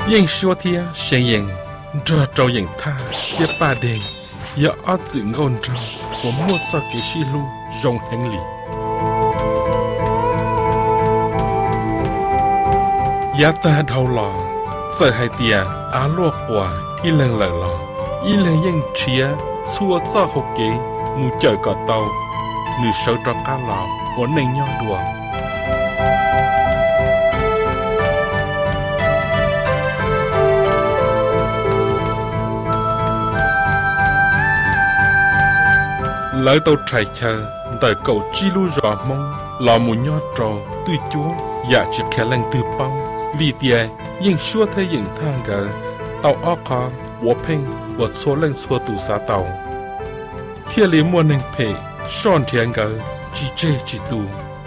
ยังชัวเทียเชียงยังรอเราอย่างท่าเทียป่าแดงอย่าอ้อจึงเงินเราผมมั่วซอกเกชิลูรงแห่งหลียาตาเดาหล่อเจอให้เตียอาลวกกว่าอีเลงเหล่อหล่ออีเลงยังเชียชัวจ้าหกเกมูเจอก่อเตาหนึ่งเสาตะก้าหล่อหัวในย่อดวงlỡ tàu chạy chờ tại cầu chi lu rõ mong lò mù nhót trò tư chúa dạ chỉ khẽ lăng tư bông vì tiề nhưng xua thế những thang gờ tàu ó khó wo phênh wo số lên xua tù xá tàu thiên lý mua nâng phê son thiên gờ chỉ chê chỉ tù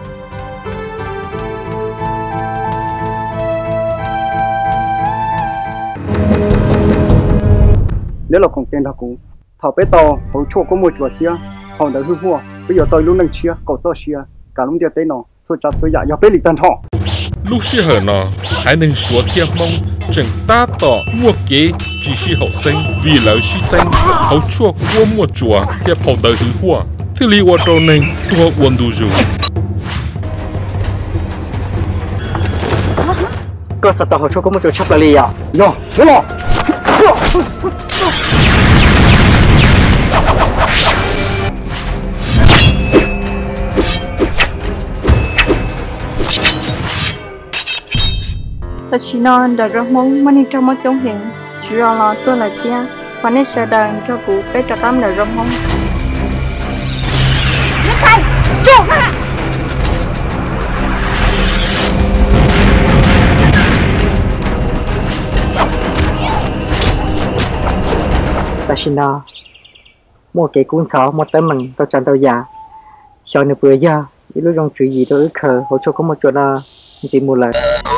nếu là còn tiền đó cũng thảo bé to hỗ trợ có một chuột chia họ đã hư mua bây giờ tôi luôn đang chia cậu to chia cả lúc tiền nó số chặt số dạ do bé lì tân họ lúc xưa hở nó hãy nên số thiên mong chẳng ta tỏ mua kế chỉ是học sinh vì lỡ sĩ danh hỗ trợ của một chùa hiệp họ đã hư mua thì lý hoạt động này tua uốn đủ rồi cơ sở tàu hỗ trợ có một chuột chấp là lì à nhỏ đúng không ta chỉ nói đã rất mong mình trong một trong hiện chủ yếu là tôi là kia và nên sẽ đợi cho cụ bé cho tâm là rất mong những cái chuột hả ta chỉ nói mua cái cuốn sổ một tấm mình tôi chọn tôi già cho nó vừa giờ lúc trong chuyện gì tôi khờ hỗ trợ có một chỗ là gì một lần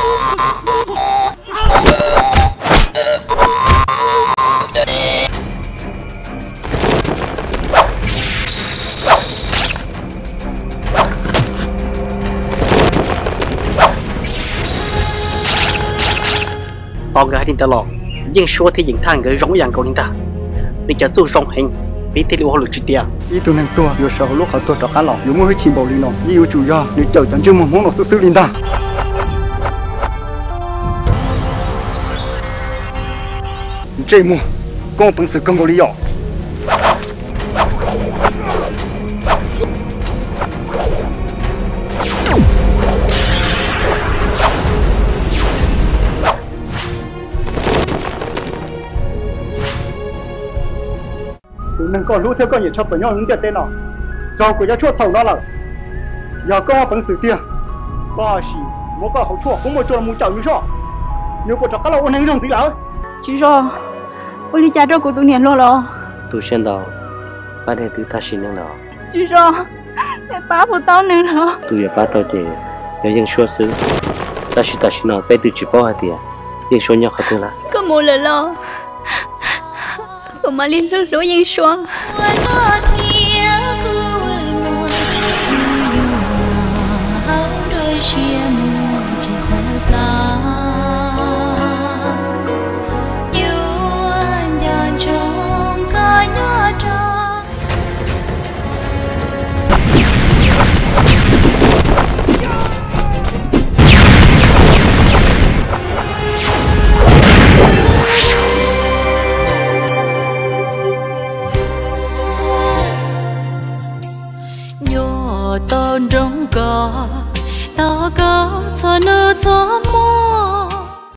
tao gái tin ta lọ nhưng số thì những thằng gái giống dạng cậu ta đi chợ du sông hình bị thế liệu họ lực chi tiền ý tụi nàng tua vừa sợ lúc họ tua cho cá lọ nếu mới chìm bầu đi nó yêu chủ do nếu chờ chẳng chưa một món nó sức linh ta chơi mua con bằng sự công bầu lý do nâng con lũ theo con nhảy cho tụi nhau những tiền tên nào cho của gia chuột sầu nó là giờ con bằng sự tiền ba xí mỗi cái hậu chuột cũng một chỗ muốn chảo như sao nếu có cho các lão nâng trong gì lão chú rồi ôi đi cha cho của tụi niên lo lo tụi sen đó ba đây tụi ta xin nâng nào chú rồi để ba phụ tao nâng nào tụi giờ ba tao chỉ giờ dân xua xứ ta xin nào bé tụi chỉ có hai tiền dân xua nhau không là có một lần lo mà liên lúc lối dân xóa tôn trong cỏ ta có cho nó cho mò